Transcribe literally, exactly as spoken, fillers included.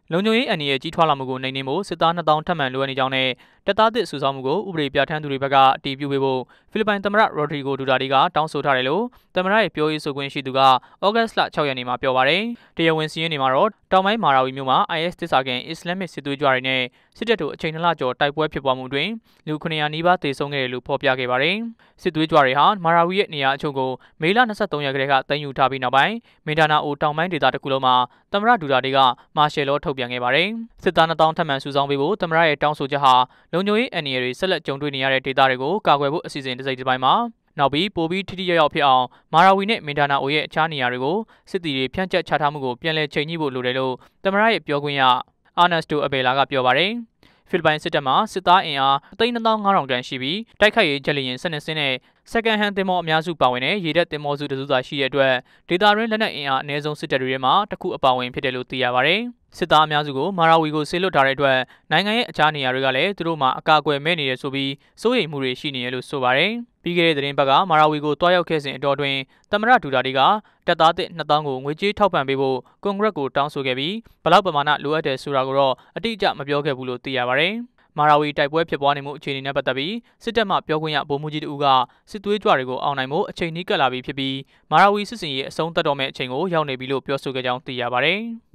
လုံခြုံရေးအန္တရာယ်ကြီးထွားလာမှုကိုနှိမ်နင်းဖို့စစ်သားနှစ်သောင်းထပ်မံလိုအပ်နေကြောင်းနဲ့တပ်သားသစ်စုဆောင်းမှုကိုဥပဒေပြဋ္ဌာန်းသူတွေဘက်ကအတည်ပြုပေးဖို့ဖိလစ်ပိုင်သမ္မတရိုဒရီဂိုဒူတာတီကတောင်းဆိုထားတယ်လို့သမ္မတရဲ့ပြောရေးဆိုခွင့်ရှိသူကဩဂတ်စ်လ၆ရက်နေ့မှာပြောပါတယ်။တရားဝင်စီးရင်တွေမှာတော့တောင်ပိုင်းမာရာဝီမြို့မှာ အိုင်အက်စ် သစ္စာခံအစ္စလာမစ်စစ်သွေးကြွတွေနဲ့စစ်တပ်တို့အချိန်နှစ်လကျော်တိုက်ပွဲဖြစ်ပွားမှုတွင်လူခုနှစ်ရာနီးပါးသေဆုံးခဲ့တယ်လို့ဖော်ပြခဲ့ပါတယ်။စစ်သွေးကြွတွေဟာမာရာဝီရဲ့နေရာအချို့ကိုမေလ၂၃ရက်ကတည်းကသိမ်းယူထားပြီးနောက်ပိုင်းမင်ဒါနာအိုတောင်ပိုင်းဒေသတစ်ခုလုံးမှာသမ္မတဒူတာတီကမာရှယ်လောထုတ်ပြန်ခဲ့ပါတယ်။စစ်သားနှစ်သောင်းထပ်မံစုဆောင်းပေးဖို့သမ္မတရဲ့တောင်းဆိုချက်ဟာလုံခြုံရေးအန္တရာယ်တွေဆက်လက်ကြုံတွေ့နေရတဲ့ဒေသတွေကိုကာကွယ်ဖို့အစီအစဉ်တစ်စိတ်တစ်ပိုင်းမှာနောက်ပြီးပိုပြီးထိထိရောက်ရောက်ဖြစ်အောင်မာရာဝီနဲ့မင်ဒါနာအိုရဲ့အခြားနေရာတွေကိုစစ်တီတွေဖြန့်ကျက်ချထားမှုကိုပြန်လည်ချိန်ညှိဖို့လိုတယ်လို့သမ္မတရဲ့ပြောခွင့်ရအာနက်စတိုအဘေလာကပြောပါတယ်။ဖိလစ်ပိုင်စစ်တပ်မှာစစ်သားအင်အားအသိန်းနှစ်သောင်းငါးထောင်တန်းရှိပြီးတိုက်ခိုက်ရေးဂျက်လီယင်စနစ်စင်းနဲ့စက္ကန့်ဟန်တင်မောအများစုပါဝင်တဲ့ရေတပ်တင်မောစုတစုသာရှိတဲ့အတွက်ဒေသတွင်းလက်နက်အင်အားအနည်းဆုံးစစ်တပ်တွေထဲမှာတစ်ခုအပါအဝင်ဖြစ်တယ်လို့သိရပါတယ်။စစ်သားအများစုကိုမာရာဝီကိုဆေးလွတ်ထားတဲ့အတွက်နိုင်ငံရဲ့အခြားနေရာတွေကလည်းသူတို့မှာအကာအကွယ်မဲ့နေတယ်ဆိုပြီးစိုးရိမ်မှုတွေရှိနေတယ်လို့ဆိုပါတယ်။ပြီးခဲ့တဲ့သတင်းပတ်ကမာရာဝီကိုတွားရောက်ခဲ့စဉ်အတော်တွင်သမ္မတဒူတာတီကတပ်သားသစ်နှစ်သောင်းကိုငွေကြေးထောက်ပံ့ပေးဖို့ကွန်ဂရက်ကိုတောင်းဆိုခဲ့ပြီးဘလောက်ပမာဏလိုအပ်တယ်ဆိုတာကိုတော့အတိအကျမပြောခဲ့ဘူးလို့သိရပါတယ်။မာရာဝီတိုက်ပွဲဖြစ်ပွားနေမှုအခြေအနေနဲ့ပတ်သက်ပြီးစစ်တပ်မှပြောခွင့်ရဗိုလ်မှူးကြီးတဦးကစစ်သွေးကြွတွေကိုအောင်နိုင်ဖို့အချိန်နီးကပ်လာပြီဖြစ်ပြီးမာရာဝီစစ်စင်ရေးအဆုံးသတ်တော့မဲ့အချိန်ကိုရောက်နေပြီလို့ပြောဆိုခဲ့ကြောင်းသိရပါတယ်။